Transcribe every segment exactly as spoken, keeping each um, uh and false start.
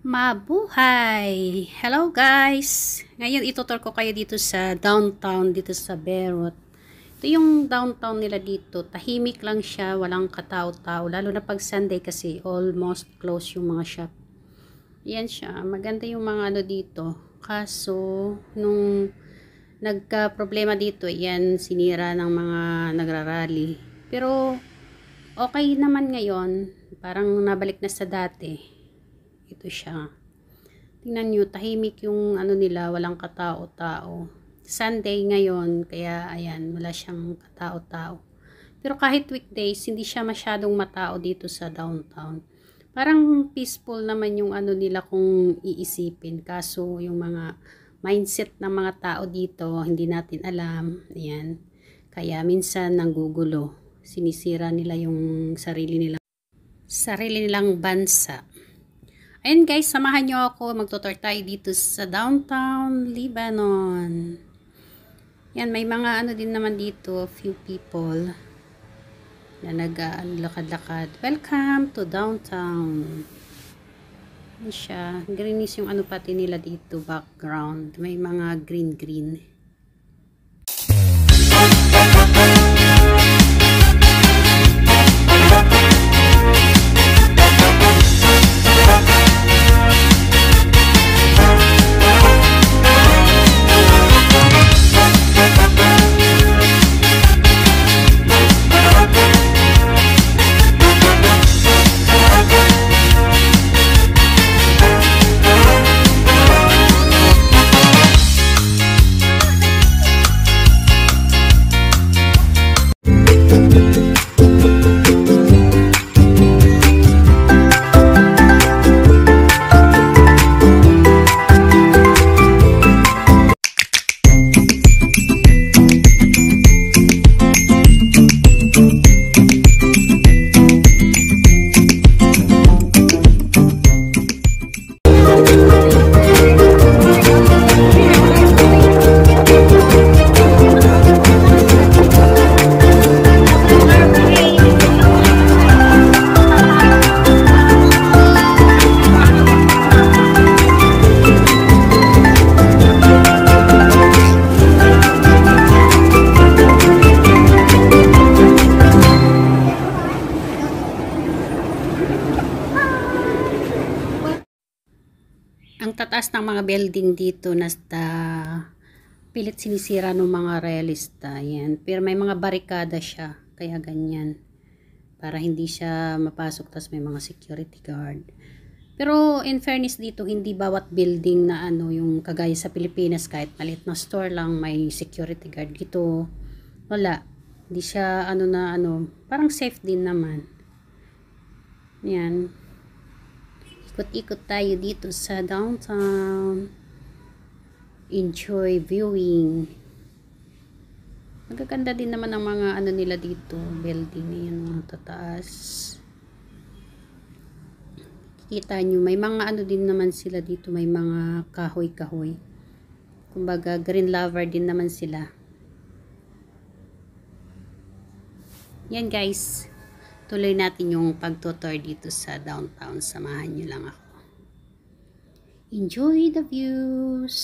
Mabuhay! Hello guys! Ngayon itutur ko kayo dito sa downtown, dito sa Beirut. Ito yung downtown nila dito. Tahimik lang siya, walang katao-tao. Lalo na pag Sunday kasi almost close yung mga shop. Yan siya. Maganda yung mga ano dito. Kaso, nung nagka-problema dito, yan sinira ng mga nagrarally. Pero, okay naman ngayon. Parang nabalik na sa dati. Ito siya. Tingnan nyo, tahimik yung ano nila, walang katao-tao. Sunday ngayon, kaya ayan, wala siyang katao-tao. Pero kahit weekdays, hindi siya masyadong matao dito sa downtown. Parang peaceful naman yung ano nila kung iisipin. Kaso yung mga mindset ng mga tao dito, hindi natin alam. Ayan. Kaya minsan nanggugulo. Sinisira nila yung sarili nila. Sarili nilang bansa. Ayan guys, samahan nyo ako. Magtutur tayo dito sa downtown Lebanon. Yan, may mga ano din naman dito, few people na nag-lakad-lakad. Welcome to downtown. Yan siya. Greenish yung ano pati nila dito, background. May mga green-green. Ang tataas ng mga building dito nasta pilit sinisira ng mga realista. Yan. Pero may mga barikada siya. Kaya ganyan. Para hindi siya mapasok. Tas may mga security guard. Pero in fairness dito, hindi bawat building na ano yung kagaya sa Pilipinas. Kahit maliit na store lang may security guard. Dito wala. Hindi siya ano na ano. Parang safe din naman. Yan. Ikot-ikot tayo dito sa downtown. Enjoy viewing. Magaganda din naman ang mga ano nila dito. Building na yan, mga tataas. Kikita nyo, may mga ano din naman sila dito. May mga kahoy-kahoy. Kumbaga, green lover din naman sila. Yan guys. Tuloy natin yung pagtutur dito sa downtown. Samahan nyo lang ako. Enjoy the views!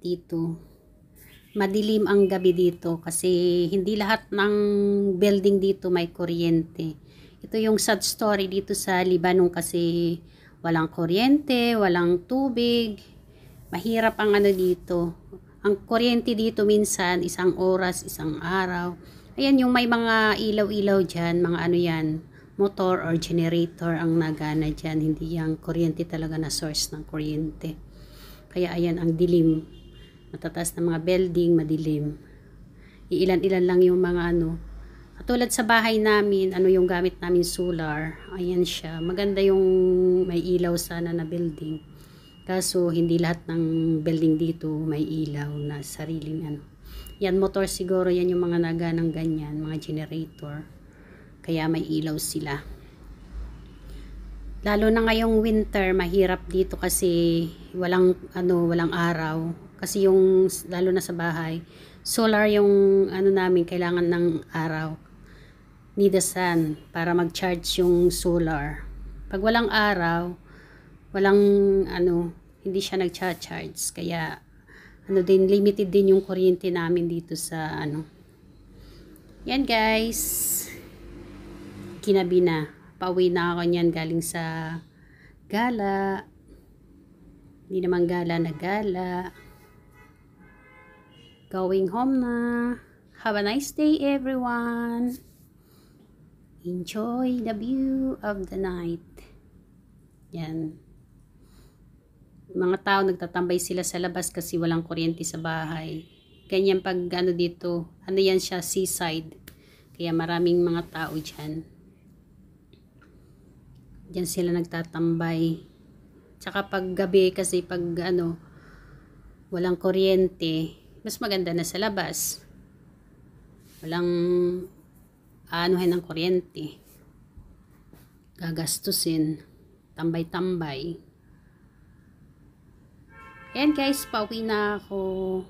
dito. Madilim ang gabi dito kasi hindi lahat ng building dito may kuryente. Ito yung sad story dito sa Lebanon kasi walang kuryente, walang tubig. Mahirap ang ano dito. Ang kuryente dito minsan isang oras, isang araw. Ayan yung may mga ilaw-ilaw dyan, mga ano yan, motor or generator ang nagana dyan. Hindi yung kuryente talaga na source ng kuryente. Kaya ayan ang dilim. Matataas na mga building, madilim. Iilan-ilan lang yung mga ano. Katulad sa bahay namin, ano yung gamit namin solar. Ayan siya. Maganda yung may ilaw sana na building. Kaso hindi lahat ng building dito may ilaw na sariling ano. Yan motor siguro, yan yung mga naganang ganyan, mga generator. Kaya may ilaw sila. Lalo na ngayong winter, mahirap dito kasi walang ano, walang araw. Kasi yung lalo na sa bahay, solar yung ano namin, kailangan ng araw. Need the sun para mag-charge yung solar. Pag walang araw, walang ano, hindi siya nag-charge. Kaya ano din, limited din yung kuryente namin dito sa ano. Yan guys. Kinabi na. Pauwi na ako niyan galing sa gala. Hindi naman gala na gala. Going home na. Have a nice day everyone. Enjoy the view of the night. Yan. Mga tao nagtatambay sila sa labas kasi walang kuryente sa bahay. Ganyan pag ano dito, ano yan siya, seaside. Kaya maraming mga tao dyan. Diyan sila nagtatambay. Tsaka pag gabi kasi pag ano, walang kuryente, mas maganda na sa labas. Walang aanuhin ng kuryente. Gagastusin. Tambay-tambay. Ayan guys, pauwi na ako.